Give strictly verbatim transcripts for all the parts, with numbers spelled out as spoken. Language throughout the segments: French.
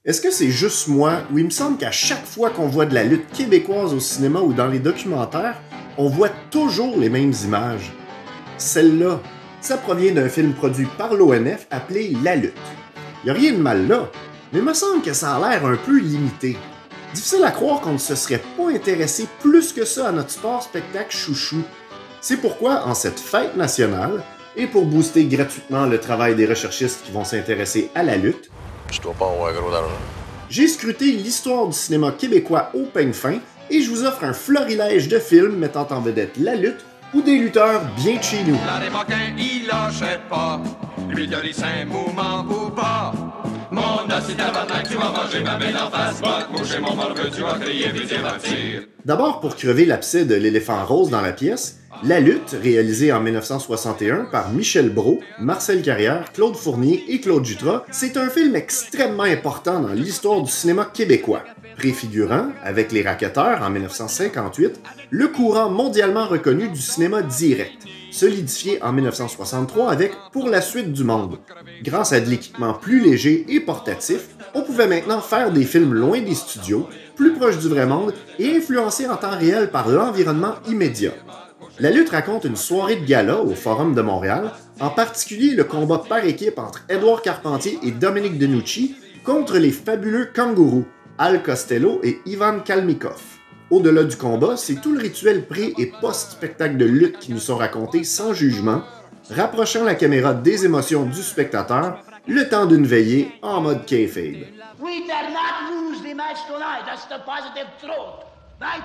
Est-ce que c'est juste moi ou il me semble qu'à chaque fois qu'on voit de la lutte québécoise au cinéma ou dans les documentaires, on voit toujours les mêmes images? Celle-là, ça provient d'un film produit par l'O N F appelé La Lutte. Y a rien de mal là, mais il me semble que ça a l'air un peu limité. Difficile à croire qu'on ne se serait pas intéressé plus que ça à notre sport-spectacle chouchou. C'est pourquoi, en cette fête nationale, et pour booster gratuitement le travail des recherchistes qui vont s'intéresser à la lutte, je dois pas avoir gros d'argent. J'ai scruté l'histoire du cinéma québécois au peigne fin et je vous offre un florilège de films mettant en vedette la lutte ou des lutteurs bien de chez nous. Là, les moquins, ils lâchaient pas. Lui, de lycée, mouvement ou pas. Mon assis tabarnak, tu vas manger ma belle en face. Va te moucher mon morveux, tu vas crier, puis divertir. D'abord, pour crever l'abcès de l'éléphant rose dans la pièce, La Lutte, réalisée en mille neuf cent soixante et un par Michel Brault, Marcel Carrière, Claude Fournier et Claude Jutras, c'est un film extrêmement important dans l'histoire du cinéma québécois. Préfigurant, avec Les Racketteurs en mille neuf cent cinquante-huit, le courant mondialement reconnu du cinéma direct, solidifié en mille neuf cent soixante-trois avec Pour la suite du monde. Grâce à de l'équipement plus léger et portatif, on pouvait maintenant faire des films loin des studios, plus proches du vrai monde et influencés en temps réel par l'environnement immédiat. La lutte raconte une soirée de gala au Forum de Montréal, en particulier le combat par équipe entre Édouard Carpentier et Dominique Denucci contre les fabuleux kangourous, Al Costello et Ivan Kalmikov. Au-delà du combat, c'est tout le rituel pré- et post-spectacle de lutte qui nous sont racontés sans jugement, rapprochant la caméra des émotions du spectateur, le temps d'une veillée en mode kayfabe. We dare not lose the match tonight. That's the positive truth, right?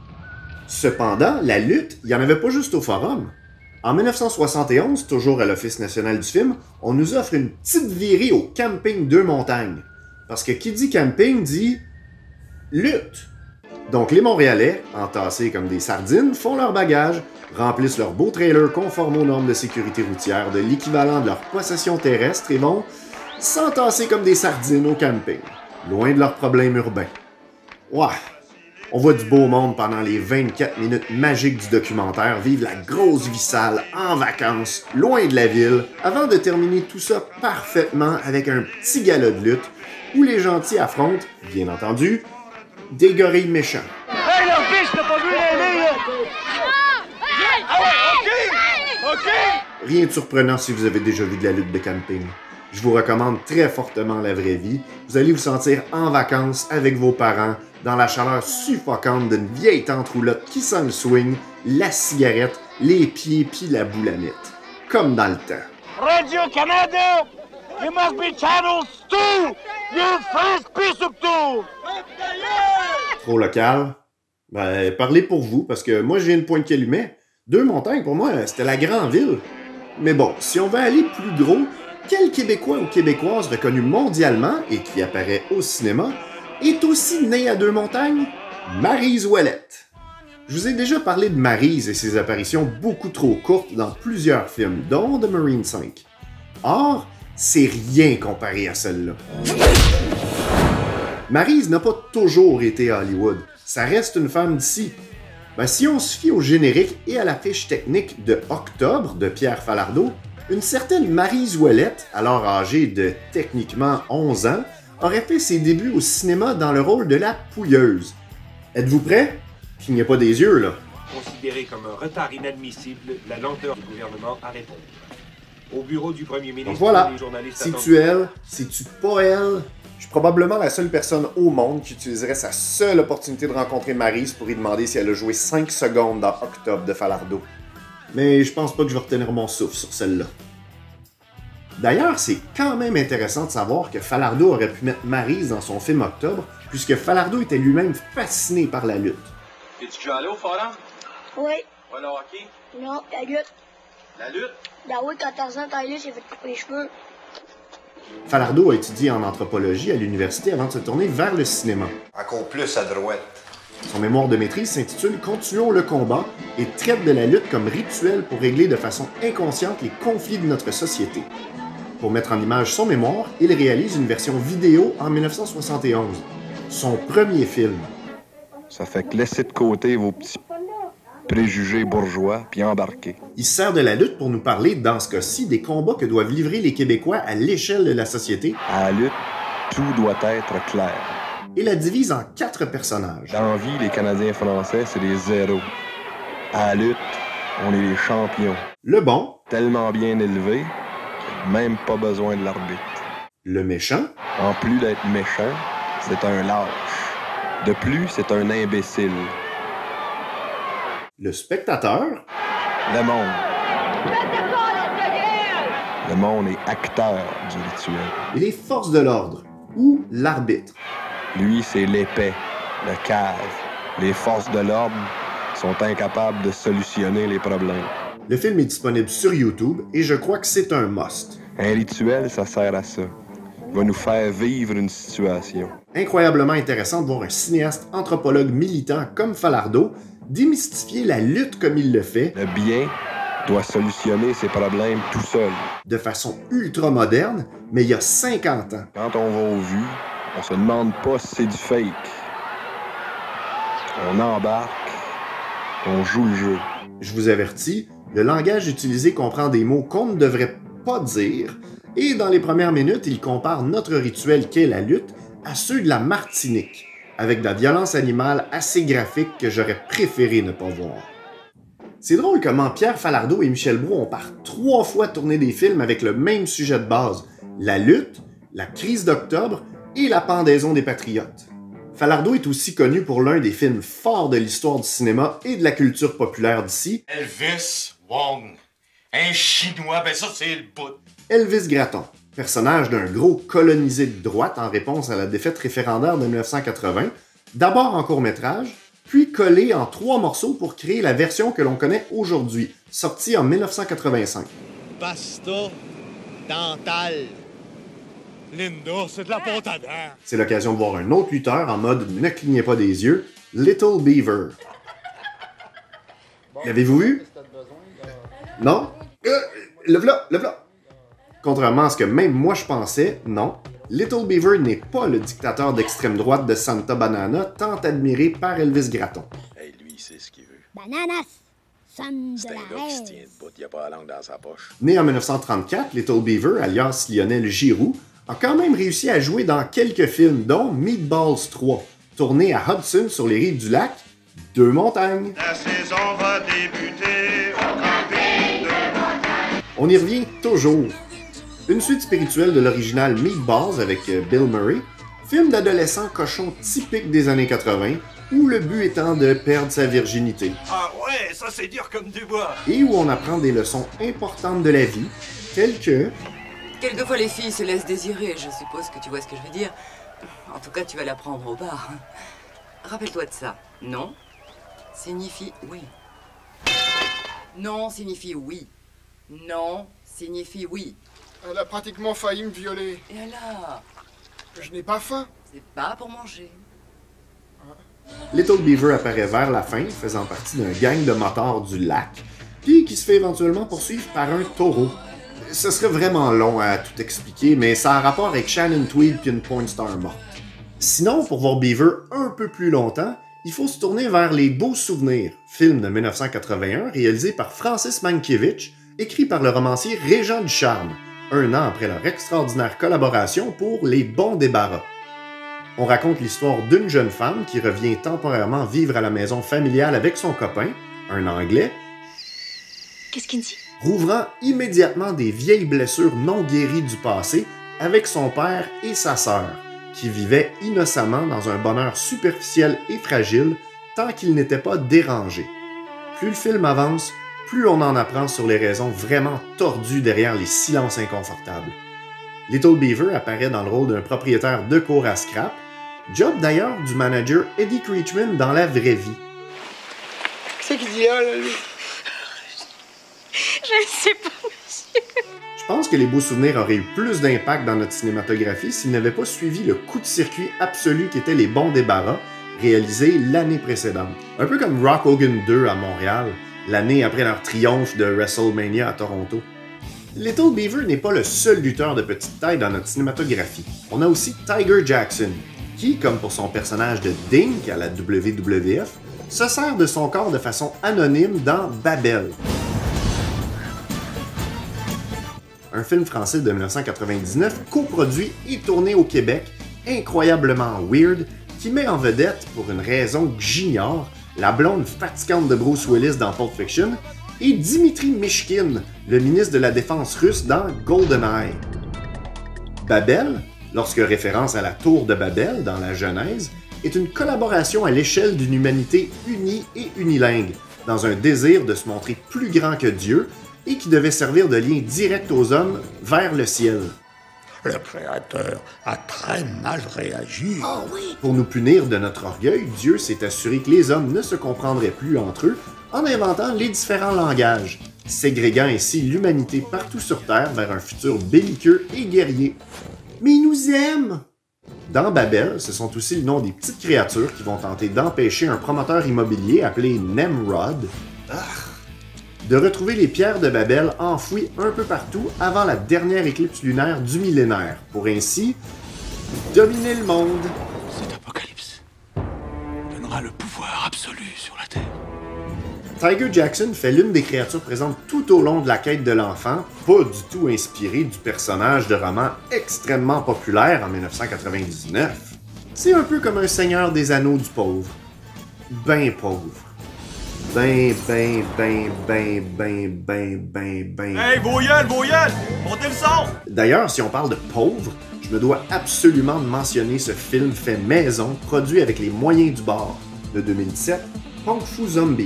Cependant, la lutte, il n'y en avait pas juste au Forum. En mille neuf cent soixante et onze, toujours à l'Office national du film, on nous offre une petite virée au camping Deux-Montagnes. Parce que qui dit camping dit lutte. Donc les Montréalais, entassés comme des sardines, font leur bagage, remplissent leur beau trailer conforme aux normes de sécurité routière de l'équivalent de leur possession terrestre et vont s'entasser comme des sardines au camping, loin de leurs problèmes urbains. Ouah! On voit du beau monde pendant les vingt-quatre minutes magiques du documentaire vivre la grosse vie sale en vacances, loin de la ville, avant de terminer tout ça parfaitement avec un petit gala de lutte où les gentils affrontent, bien entendu, des gorilles méchants. Hey, le fils, t'as pas vu les là? Ah ouais, OK! OK! Rien de surprenant si vous avez déjà vu de la lutte de camping. Je vous recommande très fortement La Vraie Vie. Vous allez vous sentir en vacances avec vos parents, dans la chaleur suffocante d'une vieille tente roulotte qui sent le swing, la cigarette, les pieds pis la boulamite. Comme dans le temps. Radio-Canada! You must be channel two! You first piece of two! Trop local? Ben, parlez pour vous, parce que moi, je viens de Pointe-Calumet. Deux-Montagnes, pour moi, c'était la grande ville. Mais bon, si on veut aller plus gros, quel Québécois ou Québécoise reconnu mondialement et qui apparaît au cinéma est aussi né à Deux-Montagnes? Maryse Ouellette. Je vous ai déjà parlé de Maryse et ses apparitions beaucoup trop courtes dans plusieurs films, dont The Marine cinq. Or, c'est rien comparé à celle-là. Maryse n'a pas toujours été à Hollywood. Ça reste une femme d'ici. Ben, si on se fie au générique et à la fiche technique de Octobre de Pierre Falardeau, une certaine Maryse Ouellette, alors âgée de techniquement onze ans, aurait fait ses débuts au cinéma dans le rôle de la Pouilleuse. Êtes-vous prêts? Clignez pas des yeux, là. Considéré comme un retard inadmissible, la lenteur du gouvernement à répondre. Au bureau du premier ministre, Donc voilà, les journalistes c'est-tu elle? C'est-tu pas elle? Je suis probablement la seule personne au monde qui utiliserait sa seule opportunité de rencontrer Maryse pour lui demander si elle a joué cinq secondes dans Octobre de Falardeau. Mais je pense pas que je vais retenir mon souffle sur celle-là. D'ailleurs, c'est quand même intéressant de savoir que Falardeau aurait pu mettre Maryse dans son film Octobre, puisque Falardeau était lui-même fasciné par la lutte. Es-tu déjà allé au forum? Oui. Ouais, le hockey? Non, la lutte. La lutte? Ben oui, quand Tarzan Tyler s'est fait couper les cheveux. Falardeau a étudié en anthropologie à l'université avant de se tourner vers le cinéma. Encore plus à droite. Son mémoire de maîtrise s'intitule « Continuons le combat » et traite de la lutte comme rituel pour régler de façon inconsciente les conflits de notre société. Pour mettre en image son mémoire, il réalise une version vidéo en mille neuf cent soixante et onze. Son premier film. Ça fait que laissez de côté vos petits préjugés bourgeois puis embarquer. Il se sert de la lutte pour nous parler, dans ce cas-ci, des combats que doivent livrer les Québécois à l'échelle de la société. À la lutte, tout doit être clair. Et la divise en quatre personnages. Dans la vie, les Canadiens français, c'est des zéros. À la lutte, on est les champions. Le bon, Tellement bien élevés, même pas besoin de l'arbitre. le méchant, En plus d'être méchant, c'est un lâche. De plus, c'est un imbécile. le spectateur, Le monde. Le monde est acteur du rituel. et les forces de l'ordre, ou l'arbitre. Lui, c'est l'épais, le cave. Les forces de l'ordre sont incapables de solutionner les problèmes. Le film est disponible sur YouTube et je crois que c'est un must. Un rituel, ça sert à ça. Il va nous faire vivre une situation. Incroyablement intéressant de voir un cinéaste anthropologue militant comme Falardeau démystifier la lutte comme il le fait, Le bien doit solutionner ses problèmes tout seul. de façon ultra moderne, mais il y a cinquante ans. Quand on va au vu, on se demande pas si c'est du fake. On embarque, on joue le jeu. Je vous avertis, le langage utilisé comprend des mots qu'on ne devrait pas dire, et dans les premières minutes, il compare notre rituel qu'est la lutte à ceux de la Martinique, avec de la violence animale assez graphique que j'aurais préféré ne pas voir. C'est drôle comment Pierre Falardeau et Michel Brault ont par trois fois tourné des films avec le même sujet de base, la lutte, la crise d'octobre et la pendaison des patriotes. Falardeau est aussi connu pour l'un des films forts de l'histoire du cinéma et de la culture populaire d'ici, Elvis Wong. Un Chinois, ben ça, c'est le bout. Elvis Gratton, personnage d'un gros colonisé de droite en réponse à la défaite référendaire de mille neuf cent quatre-vingts, d'abord en court-métrage, puis collé en trois morceaux pour créer la version que l'on connaît aujourd'hui, sortie en mille neuf cent quatre-vingt-cinq. Pasta dental. Linda, c'est de la pâte à dents. C'est l'occasion de voir un autre lutteur en mode « ne clignez pas des yeux », Little Beaver. L'avez-vous vu? Non? Euh, le v'là, le v'là! Contrairement à ce que même moi je pensais, non, Little Beaver n'est pas le dictateur d'extrême droite de Santa Banana tant admiré par Elvis Gratton. Hey, lui, il sait ce qu'il veut. Bananas, son C'est de un la gars qui se rêve. tient debout, il a pas la langue dans sa poche. Né en mille neuf cent trente-quatre, Little Beaver, alias Lionel Giroux, a quand même réussi à jouer dans quelques films, dont Meatballs trois, tourné à Hudson sur les rives du lac, Deux montagnes. La saison va débuter au camping de... On y revient toujours. Une suite spirituelle de l'original Meatballs avec euh, Bill Murray, film d'adolescent cochon typique des années quatre-vingts, où le but étant de perdre sa virginité, Ah ouais, ça c'est dur comme du bois. et où on apprend des leçons importantes de la vie, telles que Quelquefois les filles se laissent désirer, je suppose que tu vois ce que je veux dire. En tout cas, tu vas l'apprendre au bar. Rappelle-toi de ça. Non signifie oui. Non signifie oui. Non signifie oui. Elle a pratiquement failli me violer. Et alors? Je n'ai pas faim. C'est pas pour manger. Little Beaver apparaît vers la fin, faisant partie d'un gang de motards du lac, puis qui se fait éventuellement poursuivre par un taureau. Ce serait vraiment long à tout expliquer, mais ça a rapport avec Shannon Tweed puis une porn star morte. Sinon, pour voir Beaver un peu plus longtemps, il faut se tourner vers Les Beaux Souvenirs, film de mille neuf cent quatre-vingt-un réalisé par Francis Mankiewicz, écrit par le romancier Régent Ducharme, un an après leur extraordinaire collaboration pour Les Bons Débarras. On raconte l'histoire d'une jeune femme qui revient temporairement vivre à la maison familiale avec son copain, un Anglais, Qu'est-ce qu'il dit? rouvrant immédiatement des vieilles blessures non guéries du passé avec son père et sa sœur, qui vivaient innocemment dans un bonheur superficiel et fragile tant qu'ils n'étaient pas dérangés. Plus le film avance, plus on en apprend sur les raisons vraiment tordues derrière les silences inconfortables. Little Beaver apparaît dans le rôle d'un propriétaire de cour à scrap, job d'ailleurs du manager Eddie Creechman dans la vraie vie. Qu'est-ce qu'il dit là, là, lui? Je ne sais pas, monsieur. Je pense que Les Beaux Souvenirs auraient eu plus d'impact dans notre cinématographie s'ils n'avaient pas suivi le coup de circuit absolu qu'étaient Les Bons Débarras, réalisés l'année précédente. Un peu comme Rock Hogan deux à Montréal, l'année après leur triomphe de WrestleMania à Toronto. Little Beaver n'est pas le seul lutteur de petite taille dans notre cinématographie. On a aussi Tiger Jackson, qui, comme pour son personnage de Dink à la W W F, se sert de son corps de façon anonyme dans Babel, un film français de mille neuf cent quatre-vingt-dix-neuf coproduit et tourné au Québec incroyablement weird qui met en vedette, pour une raison que j'ignore, la blonde fatigante de Bruce Willis dans Pulp Fiction et Dimitri Mishkin, le ministre de la Défense russe dans GoldenEye. Babel, lorsque référence à la tour de Babel dans la Genèse, est une collaboration à l'échelle d'une humanité unie et unilingue, dans un désir de se montrer plus grand que Dieu et qui devait servir de lien direct aux hommes vers le ciel. Le Créateur a très mal réagi. Oh oui. Pour nous punir de notre orgueil, Dieu s'est assuré que les hommes ne se comprendraient plus entre eux en inventant les différents langages, ségréguant ainsi l'humanité partout sur Terre vers un futur belliqueux et guerrier. Mais il nous aime! Dans Babel, ce sont aussi le nom des petites créatures qui vont tenter d'empêcher un promoteur immobilier appelé Nemrod de retrouver les pierres de Babel enfouies un peu partout avant la dernière éclipse lunaire du millénaire, pour ainsi dominer le monde. Cet apocalypse donnera le pouvoir absolu sur la Terre. Tiger Jackson fait l'une des créatures présentes tout au long de la quête de l'enfant, pas du tout inspiré du personnage de roman extrêmement populaire en mille neuf cent quatre-vingt-dix-neuf. C'est un peu comme un seigneur des anneaux du pauvre. Ben pauvre. Ben, ben, ben, ben, ben, ben, ben, ben... Hey, vos gueules, vos gueules! Montez le son! D'ailleurs, si on parle de pauvre, je me dois absolument de mentionner ce film fait maison, produit avec les moyens du bord, de deux mille dix-sept, Kung Fu Zombie.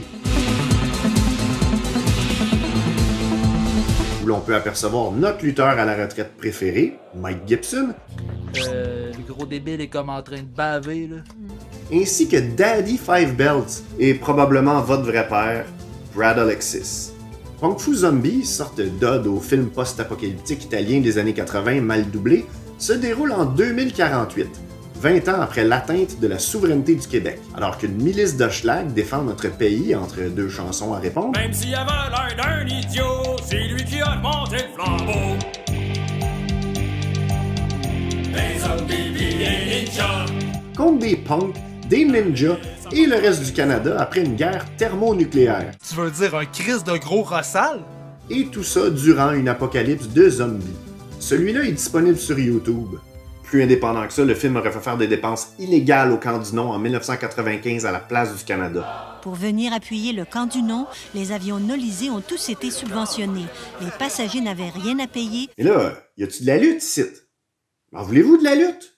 Où l'on peut apercevoir notre lutteur à la retraite préféré, Mike Gibson. Euh, le gros débile est comme en train de baver, là. Ainsi que Daddy Five Belts et probablement votre vrai père, Brad Alexis. Kung Fu Zombie, sorte d'ode au film post-apocalyptique italien des années quatre-vingts mal doublé, se déroule en deux mille quarante-huit, vingt ans après l'atteinte de la souveraineté du Québec, alors qu'une milice d'Hochelag défend notre pays entre deux chansons à répondre. Même s'il avait l'air d'un idiot, c'est lui qui a monté le flambeau. Des zombies et ninjas. Contre des punks, des ninjas et le reste du Canada après une guerre thermonucléaire. Tu veux dire un crise de gros rossal? Et tout ça durant une apocalypse de zombies. Celui-là est disponible sur YouTube. Plus indépendant que ça, le film aurait fait faire des dépenses illégales au camp du Non en mille neuf cent quatre-vingt-quinze à la place du Canada. Pour venir appuyer le camp du Non, les avions nolisés ont tous été subventionnés. Les passagers n'avaient rien à payer. Et là, y a-tu de la lutte ici? En voulez-vous de la lutte?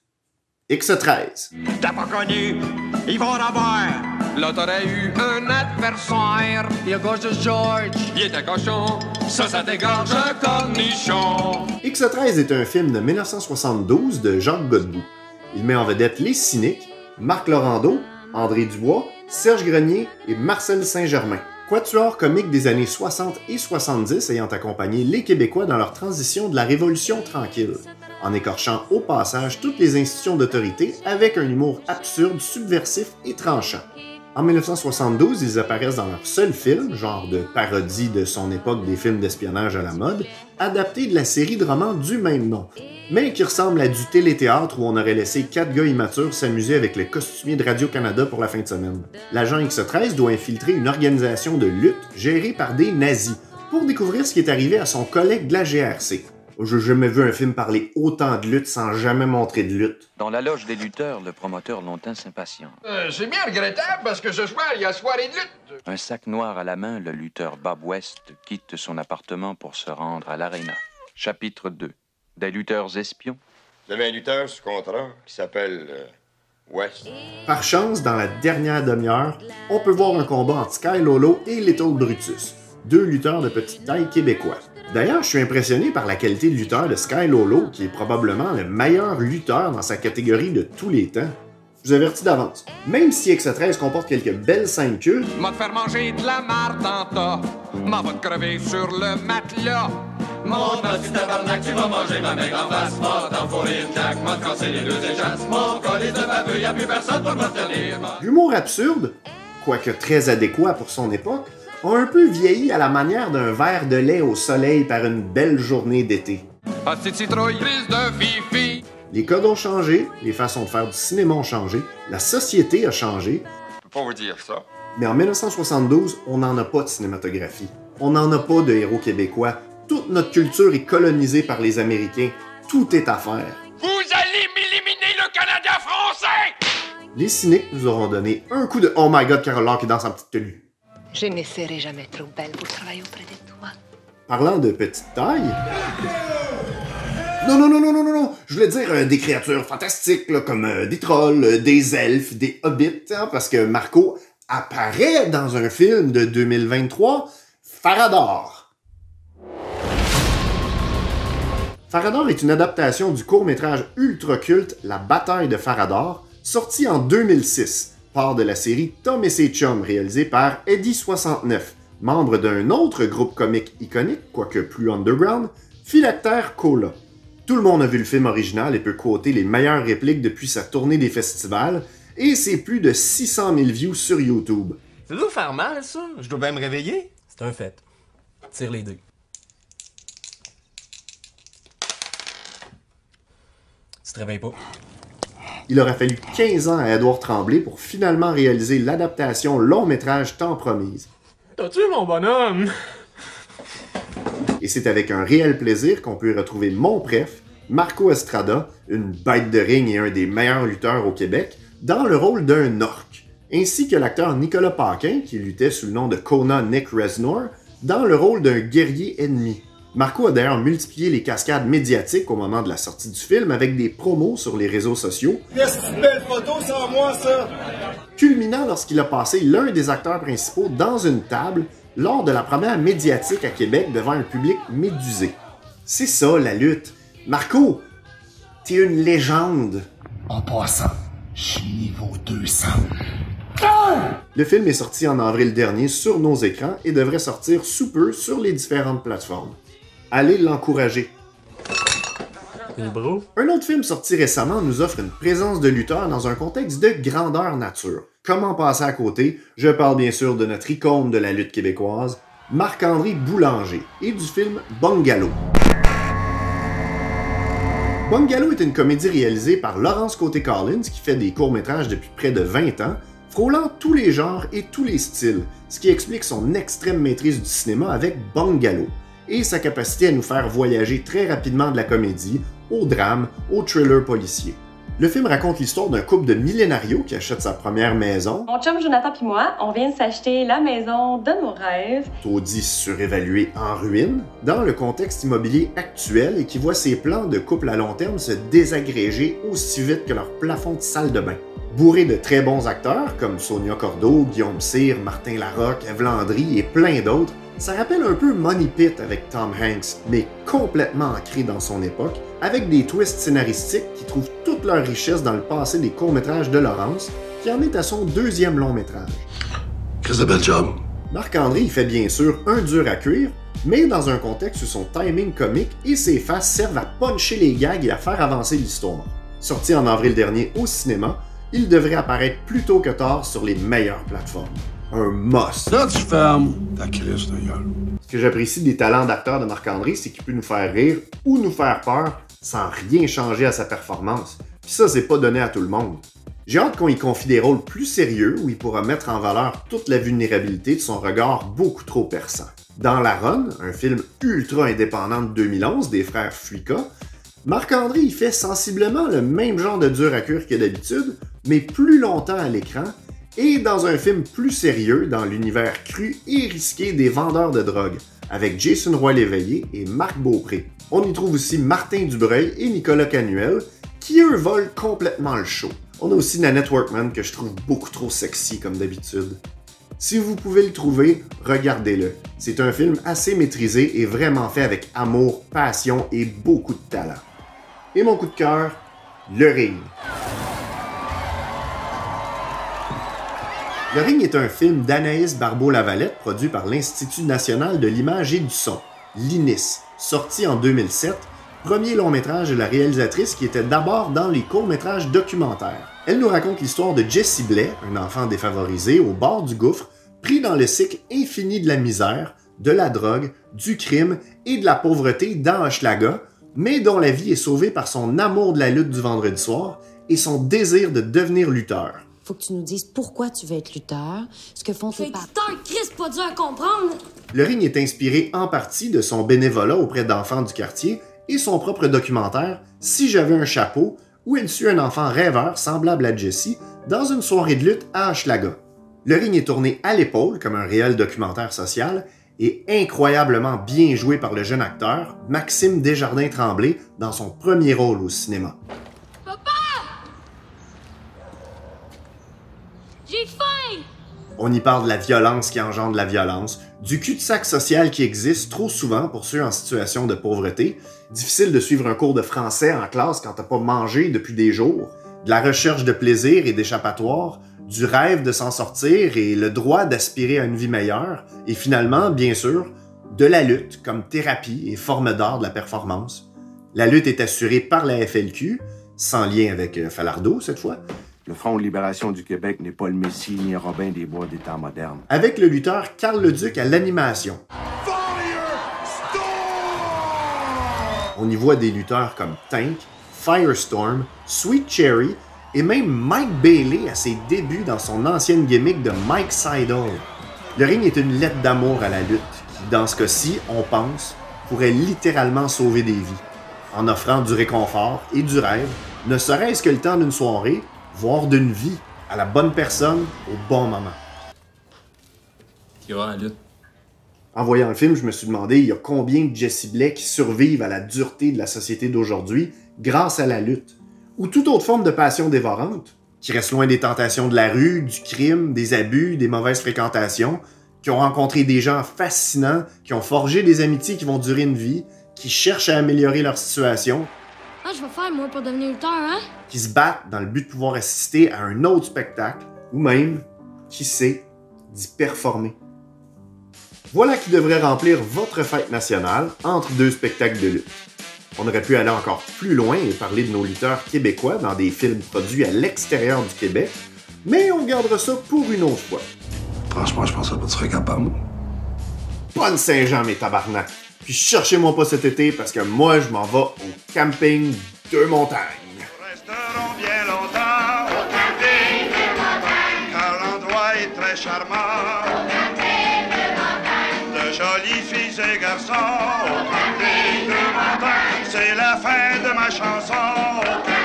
X treize. T'as pas connu, ils vont ravoir. Là t'aurais eu un adversaire. Il a gauche de George. Il était cochon, ça ça dégorge un cornichon. X treize est un film de mille neuf cent soixante-douze de Jacques Godbout. Il met en vedette Les Cyniques, Marc Laurando, André Dubois, Serge Grenier et Marcel Saint-Germain. Quatuor comique des années soixante et soixante-dix ayant accompagné les Québécois dans leur transition de la Révolution tranquille, en écorchant au passage toutes les institutions d'autorité avec un humour absurde, subversif et tranchant. En mille neuf cent soixante-douze, ils apparaissent dans leur seul film, genre de parodie de son époque des films d'espionnage à la mode, adapté de la série de romans du même nom, mais qui ressemble à du téléthéâtre où on aurait laissé quatre gars immatures s'amuser avec le costumier de Radio-Canada pour la fin de semaine. L'agent X treize doit infiltrer une organisation de lutte gérée par des nazis pour découvrir ce qui est arrivé à son collègue de la G R C. J'ai jamais vu un film parler autant de lutte sans jamais montrer de lutte. Dans la loge des lutteurs, le promoteur longtemps s'impatient. Euh, c'est bien regrettable parce que ce soir, il y a soirée de lutte. Un sac noir à la main, le lutteur Bob West quitte son appartement pour se rendre à l'aréna. Chapitre deux. Des lutteurs espions. Vous avez un lutteur sous contrat qui s'appelle euh, West. Par chance, dans la dernière demi-heure, on peut voir un combat entre Sky Lolo et Little Brutus, deux lutteurs de petite taille québécois. D'ailleurs, je suis impressionné par la qualité de lutteur de Sky Lolo, qui est probablement le meilleur lutteur dans sa catégorie de tous les temps. Je vous avertis d'avance. Même si X treize comporte quelques belles scènes cultes, M'a te faire manger de la marde en tas. M'en va te crever sur le matelas. Mon petit tabarnak, tu vas manger ma maigre en face. M'a t'enfourrer une claque, m'a te casser les deux échasses. Mon colis de baveux, y'a plus personne pour me retenir. l'humour absurde, quoique très adéquat pour son époque, a un peu vieilli à la manière d'un verre de lait au soleil par une belle journée d'été. Petite citrouille, prise de fifi. Les codes ont changé, les façons de faire du cinéma ont changé, la société a changé, Je peux pas vous dire ça. mais en mille neuf cent soixante-douze, on n'en a pas de cinématographie. On n'en a pas de héros québécois. Toute notre culture est colonisée par les Américains. Tout est à faire. Vous allez m'éliminer le Canada! les cyniques nous auront donné un coup de « Oh my God, Carole Laure qui est dans sa petite tenue ». Je ne serai jamais trop belle pour travailler auprès de toi. Parlant de petite taille... Non, non, non, non, non, non, non, je voulais dire euh, des créatures fantastiques, là, comme euh, des trolls, euh, des elfes, des hobbits, hein, parce que Marco apparaît dans un film de deux mille vingt-trois, Farador. Farador est une adaptation du court-métrage ultra-culte La bataille de Farador, sorti en deux mille six, part de la série Tom et ses chums, réalisée par Eddie soixante-neuf, membre d'un autre groupe comique iconique, quoique plus underground, Philactère Cola. Tout le monde a vu le film original et peut quoter les meilleures répliques depuis sa tournée des festivals, et c'est plus de six cent mille views sur YouTube. Ça doit faire mal, ça? Je dois bien me réveiller? C'est un fait. Tire les deux. Tu te réveilles pas. Il aura fallu quinze ans à Édouard Tremblay pour finalement réaliser l'adaptation long-métrage tant promise. T'as tué mon bonhomme? Et c'est avec un réel plaisir qu'on peut y retrouver mon préf, Marco Estrada, une bête de ring et un des meilleurs lutteurs au Québec, dans le rôle d'un orc, ainsi que l'acteur Nicolas Paquin, qui luttait sous le nom de Kona Nick Reznor, dans le rôle d'un guerrier ennemi. Marco a d'ailleurs multiplié les cascades médiatiques au moment de la sortie du film avec des promos sur les réseaux sociaux. Qu'est-ce que belle photo sans moi, ça? Culminant lorsqu'il a passé l'un des acteurs principaux dans une table lors de la première médiatique à Québec devant un public médusé. C'est ça, la lutte. Marco, t'es une légende. En passant, je suis niveau deux cents. Le film est sorti en avril dernier sur nos écrans et devrait sortir sous peu sur les différentes plateformes. Allez l'encourager. Un autre film sorti récemment nous offre une présence de lutteur dans un contexte de grandeur nature. Comment passer à côté? Je parle bien sûr de notre icône de la lutte québécoise, Marc-André Boulanger, et du film Bungalow. Bungalow est une comédie réalisée par Laurence Côté-Collins qui fait des courts-métrages depuis près de vingt ans, frôlant tous les genres et tous les styles, ce qui explique son extrême maîtrise du cinéma avec Bungalow, et sa capacité à nous faire voyager très rapidement de la comédie au drame, au thriller policier. Le film raconte l'histoire d'un couple de millénarios qui achète sa première maison. Mon chum Jonathan puis moi, on vient de s'acheter la maison de nos rêves. Taudis surévalué en ruine, dans le contexte immobilier actuel et qui voit ses plans de couple à long terme se désagréger aussi vite que leur plafond de salle de bain. Bourré de très bons acteurs comme Sonia Cordeau, Guillaume Cyr, Martin Larocque, Ève Landry et plein d'autres, ça rappelle un peu Money Pit avec Tom Hanks, mais complètement ancré dans son époque, avec des twists scénaristiques qui trouvent toute leur richesse dans le passé des courts-métrages de Laurence, qui en est à son deuxième long-métrage. Qu'est-ce que bel job? Marc-André y fait bien sûr un dur à cuire, mais dans un contexte où son timing comique et ses faces servent à puncher les gags et à faire avancer l'histoire. Sorti en avril dernier au cinéma, il devrait apparaître plus tôt que tard sur les meilleures plateformes. Un must. Là, tu fermes ta crise de gueule. Ce que j'apprécie des talents d'acteur de Marc-André, c'est qu'il peut nous faire rire ou nous faire peur sans rien changer à sa performance. Puis ça, c'est pas donné à tout le monde. J'ai hâte qu'on y confie des rôles plus sérieux où il pourra mettre en valeur toute la vulnérabilité de son regard beaucoup trop perçant. Dans La Run, un film ultra indépendant de deux mille onze des frères Fuica, Marc-André y fait sensiblement le même genre de dur à cuire que d'habitude, mais plus longtemps à l'écran, et dans un film plus sérieux dans l'univers cru et risqué des vendeurs de drogue, avec Jason Roy-Léveillé et Marc Beaupré. On y trouve aussi Martin Dubreuil et Nicolas Canuel, qui eux volent complètement le show. On a aussi Nanette Workman que je trouve beaucoup trop sexy comme d'habitude. Si vous pouvez le trouver, regardez-le. C'est un film assez maîtrisé et vraiment fait avec amour, passion et beaucoup de talent. Et mon coup de cœur, Le Ring. Le Ring est un film d'Anaïs Barbeau-Lavalette produit par l'Institut national de l'image et du son, l'I N I S, sorti en deux mille sept, premier long métrage de la réalisatrice qui était d'abord dans les courts-métrages documentaires. Elle nous raconte l'histoire de Jessie Blais, un enfant défavorisé au bord du gouffre, pris dans le cycle infini de la misère, de la drogue, du crime et de la pauvreté dans Hochelaga, mais dont la vie est sauvée par son amour de la lutte du vendredi soir et son désir de devenir lutteur. Faut que tu nous dises pourquoi tu veux être lutteur, ce que font tes parents. C'est un Christ pas dur à comprendre! Le Ring est inspiré en partie de son bénévolat auprès d'enfants du quartier et son propre documentaire « Si j'avais un chapeau » où elle suit un enfant rêveur semblable à Jesse dans une soirée de lutte à Hochelaga. Le ring est tourné à l'épaule comme un réel documentaire social et incroyablement bien joué par le jeune acteur Maxime Desjardins-Tremblay dans son premier rôle au cinéma. J'ai faim! On y parle de la violence qui engendre la violence, du cul-de-sac social qui existe trop souvent pour ceux en situation de pauvreté, difficile de suivre un cours de français en classe quand t'as pas mangé depuis des jours, de la recherche de plaisir et d'échappatoire, du rêve de s'en sortir et le droit d'aspirer à une vie meilleure, et finalement, bien sûr, de la lutte comme thérapie et forme d'art de la performance. La lutte est assurée par la F L Q, sans lien avec Falardeau cette fois. Le Front de libération du Québec n'est pas le Messie ni Robin des Bois des temps modernes. Avec le lutteur Carl Leduc à l'animation. On y voit des lutteurs comme Tank, Firestorm, Sweet Cherry et même Mike Bailey à ses débuts dans son ancienne gimmick de Mike Seidel. Le ring est une lettre d'amour à la lutte qui, dans ce cas-ci, on pense, pourrait littéralement sauver des vies, en offrant du réconfort et du rêve, ne serait-ce que le temps d'une soirée, voire d'une vie, à la bonne personne, au bon moment. Tu vas en lutte. En voyant le film, je me suis demandé, il y a combien de Jesse Blais qui survivent à la dureté de la société d'aujourd'hui grâce à la lutte, ou toute autre forme de passion dévorante, qui reste loin des tentations de la rue, du crime, des abus, des mauvaises fréquentations, qui ont rencontré des gens fascinants, qui ont forgé des amitiés qui vont durer une vie, qui cherchent à améliorer leur situation, Ah, je vais faire, moi, pour devenir lutteur, hein? qui se battent dans le but de pouvoir assister à un autre spectacle, ou même, qui sait, d'y performer. Voilà qui devrait remplir votre fête nationale entre deux spectacles de lutte. On aurait pu aller encore plus loin et parler de nos lutteurs québécois dans des films produits à l'extérieur du Québec, mais on gardera ça pour une autre fois. Franchement, je pensais pas que tu serais capable. Bonne Saint-Jean, mes tabarnak! Puis cherchez-moi pas cet été parce que moi, je m'en vais au camping Deux Montagnes. Resterons bien longtemps au camping Deux Montagnes, car l'endroit est très charmant. Au camping Deux Montagnes, de jolies filles et garçons. Au camping Deux Montagnes, c'est la fin de ma chanson.